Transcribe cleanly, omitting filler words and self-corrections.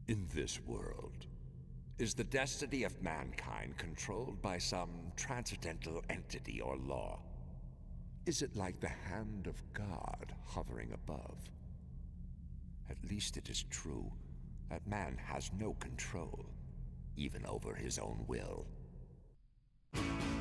In this world, is the destiny of mankind controlled by some transcendental entity or law? Is it like the hand of God hovering above? At least it is true that man has no control, even over his own will.